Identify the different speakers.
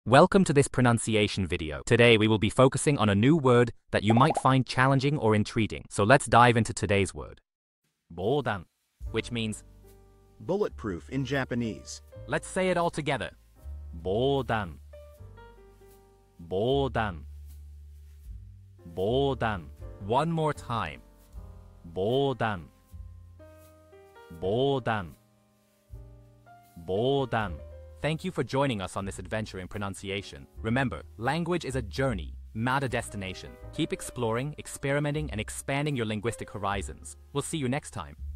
Speaker 1: Welcome to this pronunciation video. Today we will be focusing on a new word that you might find challenging or intriguing. So let's dive into today's word. boudan, which means
Speaker 2: bulletproof in Japanese.
Speaker 1: Let's say it all together. boudan. boudan. boudan. One more time. boudan. boudan. boudan. Thank you for joining us on this adventure in pronunciation. Remember, language is a journey, not a destination. Keep exploring, experimenting, and expanding your linguistic horizons. We'll see you next time.